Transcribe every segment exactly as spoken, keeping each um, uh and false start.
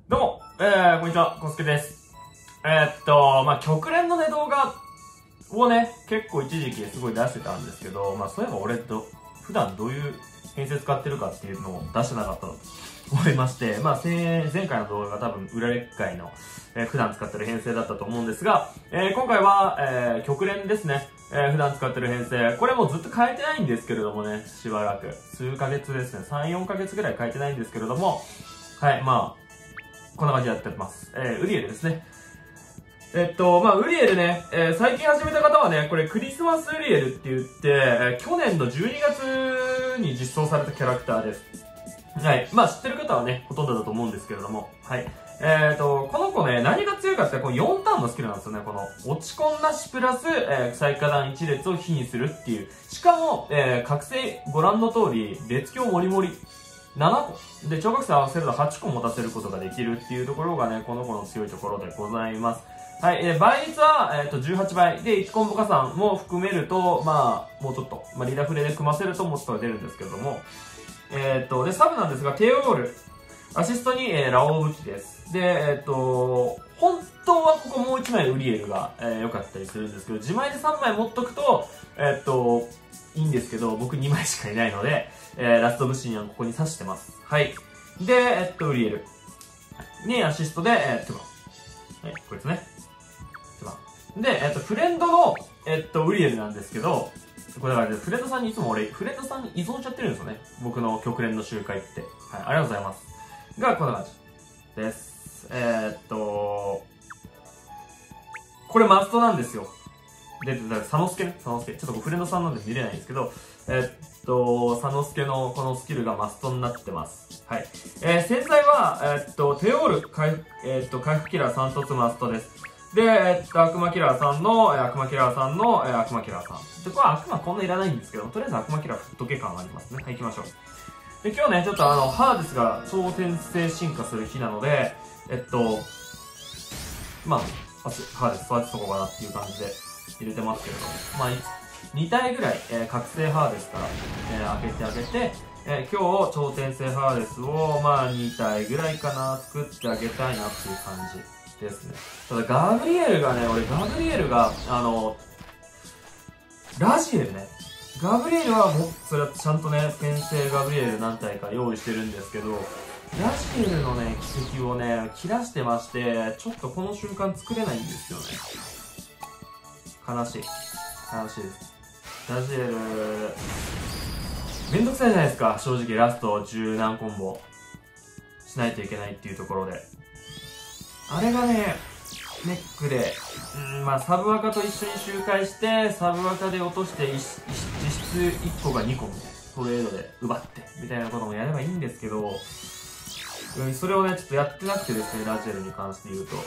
どうも、えー、こんにちは、コスケです。えー、っと、まあ、極連のね、動画をね、結構一時期すごい出してたんですけど、まあ、そういえば俺と、普段どういう編成使ってるかっていうのを出してなかったと思いまして、まあ、前回の動画が多分、裏列界の、えー、普段使ってる編成だったと思うんですが、えー、今回は、えー、極連ですね。えー、普段使ってる編成。これもずっと変えてないんですけれどもね、しばらく。数ヶ月ですね。さん、よんかげつぐらい変えてないんですけれども、はい、まあ、こんな感じでやってます。えー、ウリエルですね。えっと、まあ、ウリエルね、えー、最近始めた方はね、これクリスマスウリエルって言って、えー、去年のじゅうにがつに実装されたキャラクターです。はい。まあ、知ってる方はね、ほとんどだと思うんですけれども、はい。えっと、この子ね、何が強いかって、このよんターンのスキルなんですよね。この、落ち込んなしプラス、えー、最下段いち列を火にするっていう。しかも、えー、覚醒、ご覧の通り、列強もりもり。ななこ。で、超覚醒合わせるとはちこ持たせることができるっていうところがね、この子の強いところでございます。はい、えー、倍率は、えっと、じゅうはちばい。で、いちコンボ加算も含めると、まあ、もうちょっと、まあ、リダフレで組ませるともっと出るんですけれども、えっと、で、サブなんですが、テオール。アシストに、えー、ラオウ武器です。で、えっと、本当はここもういちまいウリエルが、えー、良かったりするんですけど、自前でさんまい持っとくと、えっと、いいんですけど、僕にまいしかいないので、えー、ラスト武神はここに刺してます。はい。で、えっと、ウリエル。に、アシストで、えー、トゥバン。はい、こいつね。トゥバン。で、えっと、フレンドの、えっと、ウリエルなんですけど、これだから、フレンドさんにいつも俺、フレンドさんに依存しちゃってるんですよね。僕の極連の集会って。はい、ありがとうございます。が、こんな感じです。えー、っと、これマストなんですよ。で、だから、佐之助ね、佐之助。ちょっとフレンドさんなんで見れないんですけど、えー、っと、佐之助のこのスキルがマストになってます。はい。えー、繊細は、えー、っと、テオール、回復、えー、っと、回復キラーさん凸マストです。で、えー、っと、悪魔キラーさんの、えー、悪魔キラーさんの、えー、悪魔キラーさん。で、これ悪魔こんないらないんですけど、とりあえず悪魔キラー振っとけ感ありますね。はい、行きましょう。で、今日ね、ちょっとあの、ハーデスが超転生進化する日なので、えっと、まあ、ハーデス育てとこうかなっていう感じで入れてますけれども、まあ、に体ぐらい、えー、覚醒ハーデスから、えー、開けてあげて、えー、今日、超転生ハーデスを、まあ、に体ぐらいかな、作ってあげたいなっていう感じですね。ただ、ガブリエルがね、俺、ガブリエルが、あの、ラジエルね。ガブリエルはもう、それはちゃんとね、転生ガブリエル何体か用意してるんですけど、ラジエルのね、奇跡をね、切らしてまして、ちょっとこの瞬間作れないんですよね。悲しい。悲しいです。ラジエル、めんどくさいじゃないですか、正直ラスト十何コンボしないといけないっていうところで。あれがね、ネックで、うん、まあ、サブアカと一緒に周回して、サブアカで落として、実質いっこがにこみたいな、トレードで奪って、みたいなこともやればいいんですけど、うん、それをね、ちょっとやってなくてですね、ラジエルに関して言うと。うん。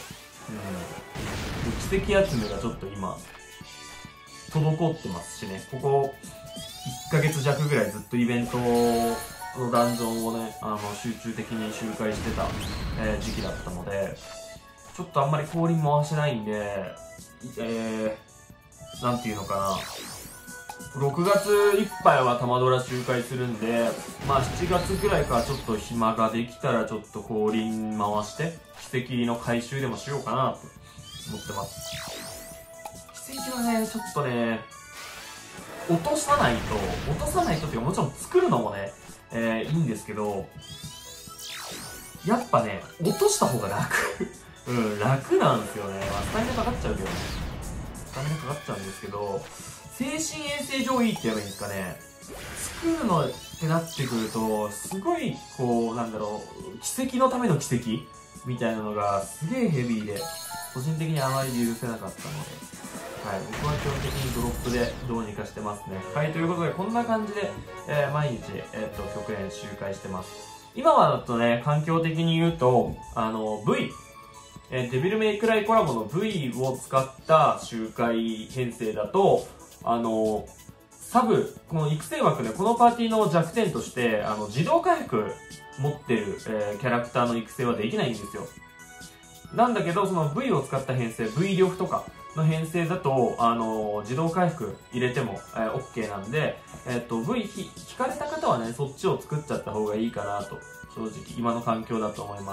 奇跡集めがちょっと今、滞ってますしね、ここ、いっかげつ弱ぐらいずっとイベントのダンジョンをね、あの、集中的に周回してた、えー、時期だったので、ちょっとあんまり降臨回してないんで、えー、なんていうのかな。ろくがついっぱいは玉ドラ周回するんで、まあしちがつぐらいからちょっと暇ができたらちょっと降臨回して、奇跡の回収でもしようかなと思ってます。奇跡はね、ちょっとね、落とさないと、落とさないとっていうかもちろん作るのもね、えー、いいんですけど、やっぱね、落とした方が楽。うん、楽なんですよね。まあ、スタミナかかっちゃうけどね。スタミナかかっちゃうんですけど、精神衛生上いいって言えばいいんですかね。作るのってなってくると、すごい、こう、なんだろう、奇跡のための奇跡みたいなのがすげえヘビーで、個人的にあまり許せなかったので、はい、僕は基本的にドロップでどうにかしてますね。はい、ということで、こんな感じで、えー、毎日、えっと、極限周回してます。今はだとね、環境的に言うと、あの、V、えー、デビルメイクライコラボの V を使った周回編成だと、あの、サブ、この育成枠で、このパーティーの弱点として、あの、自動回復持ってる、えー、キャラクターの育成はできないんですよ。なんだけど、その V を使った編成、V 力とかの編成だと、あの、自動回復入れても、えー、OK なんで、えっと、V ひ、引かれた方はね、そっちを作っちゃった方がいいかなと、正直、今の環境だと思います。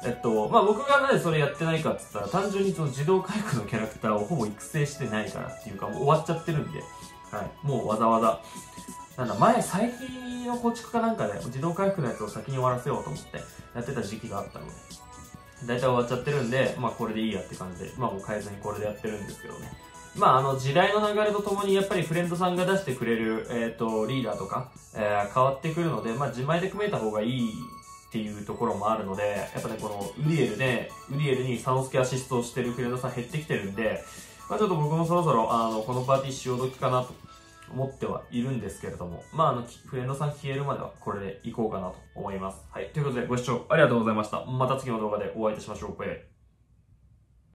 えっと、まあ僕がなぜそれやってないかって言ったら、単純にその自動回復のキャラクターをほぼ育成してないからっていうか、もう終わっちゃってるんで、はい。もうわざわざ、なんだ、前、最近の構築かなんかで、自動回復のやつを先に終わらせようと思ってやってた時期があったので、だいたい終わっちゃってるんで、まあこれでいいやって感じで、まあもう変えずにこれでやってるんですけどね。まああの時代の流れとともにやっぱりフレンドさんが出してくれる、えっと、リーダーとか、えー、変わってくるので、まあ自前で組めた方がいいっていうところもあるので、やっぱねこのウリエルで、ウリエルにサノスケアシストをしてるフレンドさん減ってきてるんで、まあちょっと僕もそろそろあのこのパーティー潮時かなと思ってはいるんですけれども、まああのフレンドさん消えるまではこれでいこうかなと思います。はい。ということでご視聴ありがとうございました。また次の動画でお会いいたしましょう。